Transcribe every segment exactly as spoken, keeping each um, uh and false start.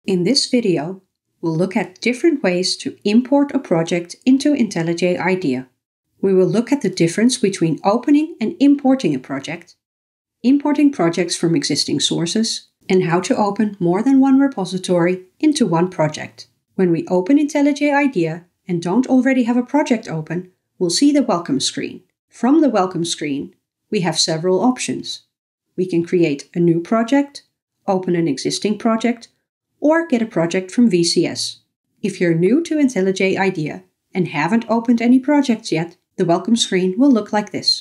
In this video, we'll look at different ways to import a project into IntelliJ IDEA. We will look at the difference between opening and importing a project, importing projects from existing sources, and how to open more than one repository into one project. When we open IntelliJ IDEA and don't already have a project open, we'll see the welcome screen. From the welcome screen, we have several options. We can create a new project, open an existing project, or get a project from V C S. If you're new to IntelliJ IDEA and haven't opened any projects yet, the welcome screen will look like this.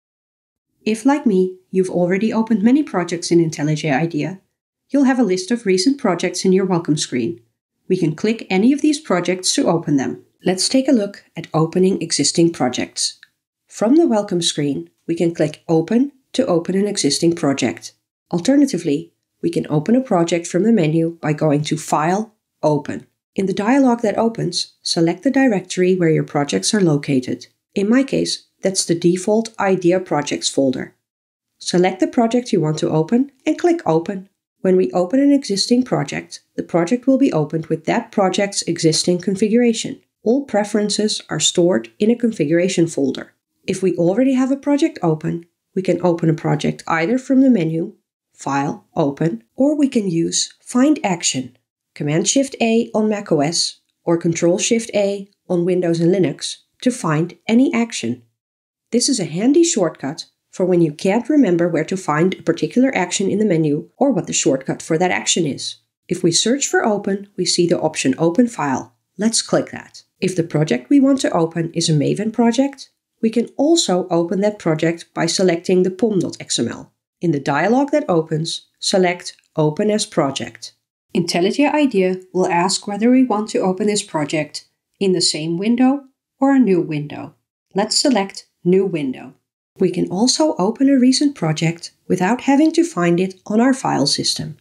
If, like me, you've already opened many projects in IntelliJ IDEA, you'll have a list of recent projects in your welcome screen. We can click any of these projects to open them. Let's take a look at opening existing projects. From the welcome screen, we can click Open to open an existing project. Alternatively, we can open a project from the menu by going to File, Open. In the dialog that opens, select the directory where your projects are located. In my case, that's the default IDEA Projects folder. Select the project you want to open and click Open. When we open an existing project, the project will be opened with that project's existing configuration. All preferences are stored in a configuration folder. If we already have a project open, we can open a project either from the menu, File, Open, or we can use Find Action, Command-Shift-A on macOS or Control-Shift-A on Windows and Linux to find any action. This is a handy shortcut for when you can't remember where to find a particular action in the menu or what the shortcut for that action is. If we search for Open, we see the option Open File. Let's click that. If the project we want to open is a Maven project, we can also open that project by selecting the pom dot X M L. In the dialog that opens, select Open as Project. IntelliJ IDEA will ask whether we want to open this project in the same window or a new window. Let's select New Window. We can also open a recent project without having to find it on our file system.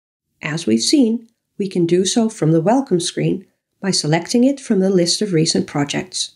As we've seen, we can do so from the welcome screen by selecting it from the list of recent projects.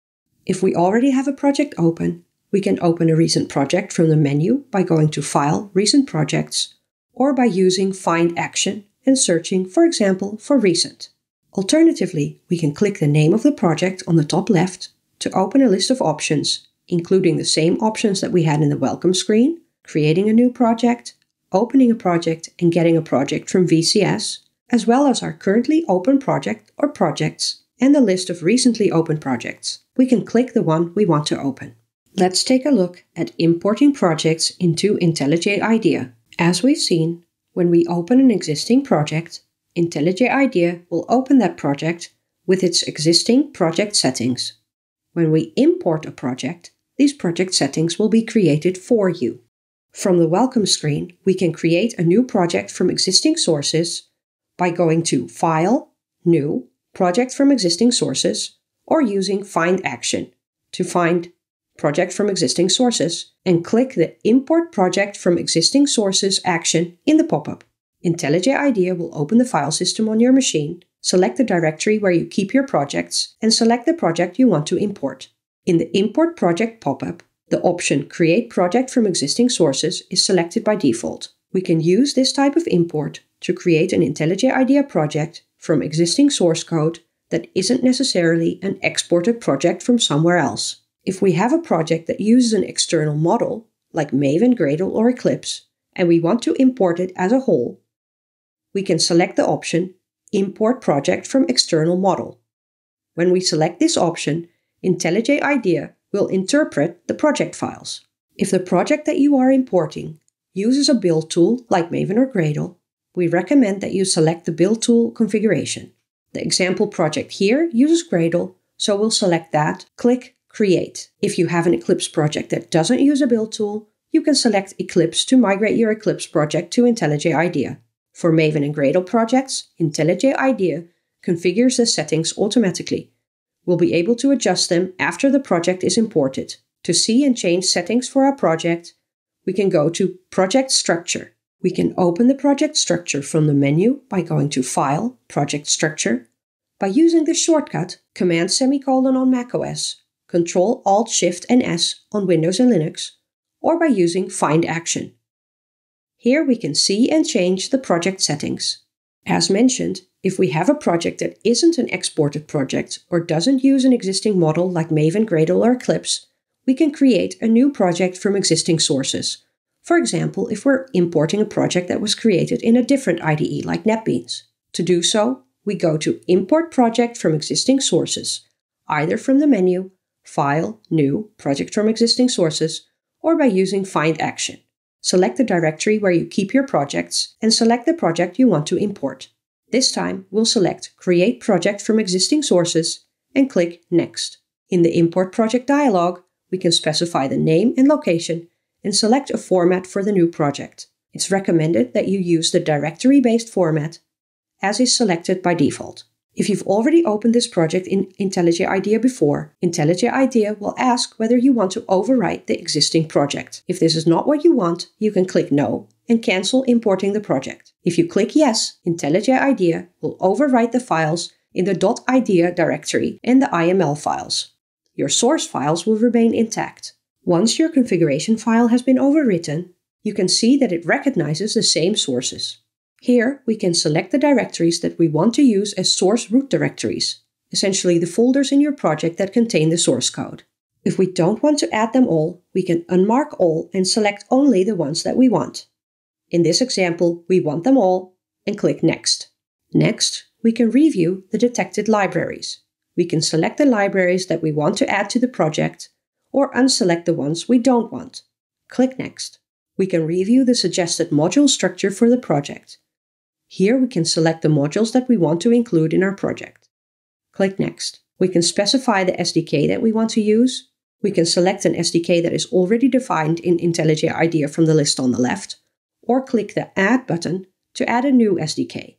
If we already have a project open, we can open a recent project from the menu by going to File, Recent Projects, or by using Find Action and searching, for example, for Recent. Alternatively, we can click the name of the project on the top left to open a list of options, including the same options that we had in the welcome screen, creating a new project, opening a project and getting a project from V C S, as well as our currently open project or projects, and the list of recently open projects. We can click the one we want to open. Let's take a look at importing projects into IntelliJ IDEA. As we've seen, when we open an existing project, IntelliJ IDEA will open that project with its existing project settings. When we import a project, these project settings will be created for you. From the welcome screen, we can create a new project from existing sources by going to File, New, Project from Existing Sources, or using Find Action to find Project from Existing Sources and click the Import Project from Existing Sources action in the pop-up. IntelliJ IDEA will open the file system on your machine, select the directory where you keep your projects, and select the project you want to import. In the Import Project pop-up, the option Create Project from Existing Sources is selected by default. We can use this type of import to create an IntelliJ IDEA project from existing source code that isn't necessarily an exported project from somewhere else. If we have a project that uses an external model, like Maven, Gradle, or Eclipse, and we want to import it as a whole, we can select the option Import Project from External Model. When we select this option, IntelliJ IDEA will interpret the project files. If the project that you are importing uses a build tool like Maven or Gradle, we recommend that you select the build tool configuration. The example project here uses Gradle, so we'll select that, click Create. If you have an Eclipse project that doesn't use a build tool, you can select Eclipse to migrate your Eclipse project to IntelliJ IDEA. For Maven and Gradle projects, IntelliJ IDEA configures the settings automatically. We'll be able to adjust them after the project is imported. To see and change settings for our project, we can go to Project Structure. We can open the project structure from the menu by going to File, Project Structure, by using the shortcut Command semicolon on macOS, Control Alt Shift and S on Windows and Linux, or by using Find Action. Here we can see and change the project settings. As mentioned, if we have a project that isn't an exported project or doesn't use an existing model like Maven, Gradle, or Eclipse, we can create a new project from existing sources. For example, if we're importing a project that was created in a different I D E like NetBeans. To do so, we go to Import Project from Existing Sources, either from the menu, File, New, Project from Existing Sources, or by using Find Action. Select the directory where you keep your projects and select the project you want to import. This time, we'll select Create Project from Existing Sources and click Next. In the Import Project dialog, we can specify the name and location and select a format for the new project. It's recommended that you use the directory-based format, as is selected by default. If you've already opened this project in IntelliJ IDEA before, IntelliJ IDEA will ask whether you want to overwrite the existing project. If this is not what you want, you can click No and cancel importing the project. If you click Yes, IntelliJ IDEA will overwrite the files in the .idea directory and the I M L files. Your source files will remain intact. Once your configuration file has been overwritten, you can see that it recognizes the same sources. Here, we can select the directories that we want to use as source root directories, essentially the folders in your project that contain the source code. If we don't want to add them all, we can unmark all and select only the ones that we want. In this example, we want them all and click Next. Next, we can review the detected libraries. We can select the libraries that we want to add to the project or unselect the ones we don't want. Click Next. We can review the suggested module structure for the project. Here we can select the modules that we want to include in our project. Click Next. We can specify the S D K that we want to use. We can select an S D K that is already defined in IntelliJ IDEA from the list on the left, or click the Add button to add a new S D K.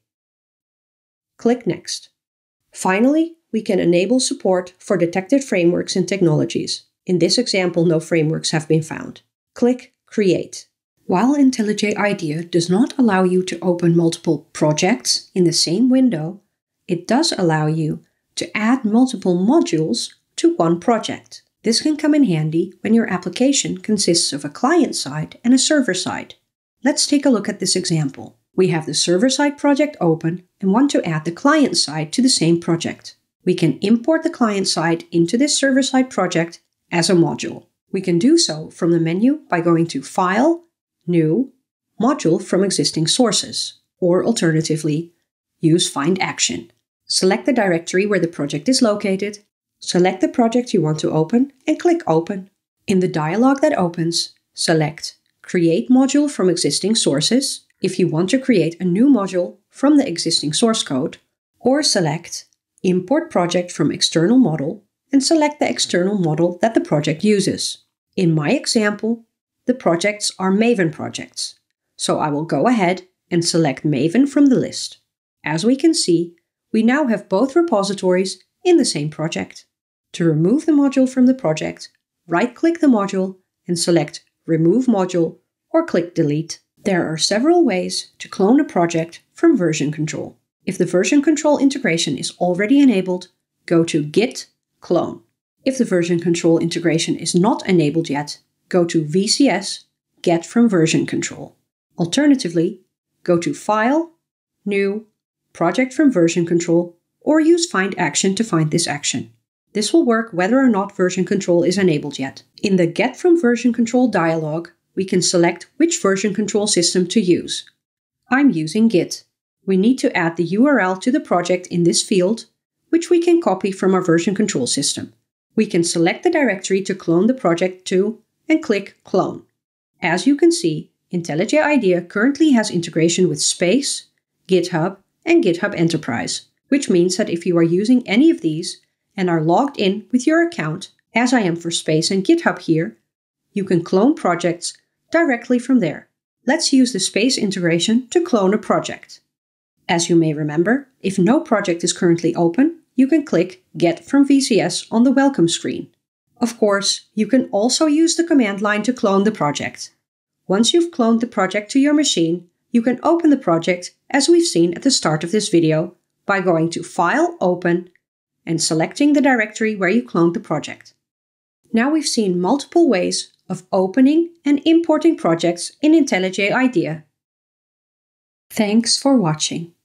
Click Next. Finally, we can enable support for detected frameworks and technologies. In this example, no frameworks have been found. Click Create. While IntelliJ IDEA does not allow you to open multiple projects in the same window, it does allow you to add multiple modules to one project. This can come in handy when your application consists of a client-side and a server-side. Let's take a look at this example. We have the server-side project open and want to add the client-side to the same project. We can import the client-side into this server-side project as a module. We can do so from the menu by going to File, New, Module from Existing Sources, or alternatively, use Find Action. Select the directory where the project is located, select the project you want to open, and click Open. In the dialog that opens, select Create Module from Existing Sources if you want to create a new module from the existing source code, or select Import Project from External Model and select the external model that the project uses. In my example, the projects are Maven projects, so I will go ahead and select Maven from the list. As we can see, we now have both repositories in the same project. To remove the module from the project, right-click the module and select Remove Module or click Delete. There are several ways to clone a project from version control. If the version control integration is already enabled, go to Git Clone. If the version control integration is not enabled yet, go to V C S Get from Version Control. Alternatively, go to File, New, Project from Version Control, or use Find Action to find this action. This will work whether or not version control is enabled yet. In the Get from Version Control dialog, we can select which version control system to use. I'm using Git. We need to add the U R L to the project in this field, which we can copy from our version control system. We can select the directory to clone the project to and click Clone. As you can see, IntelliJ IDEA currently has integration with Space, GitHub, and GitHub Enterprise, which means that if you are using any of these and are logged in with your account, as I am for Space and GitHub here, you can clone projects directly from there. Let's use the Space integration to clone a project. As you may remember, if no project is currently open, you can click Get from V C S on the welcome screen. Of course, you can also use the command line to clone the project. Once you've cloned the project to your machine, you can open the project as we've seen at the start of this video by going to File, Open, and selecting the directory where you cloned the project. Now we've seen multiple ways of opening and importing projects in IntelliJ IDEA. Thanks for watching.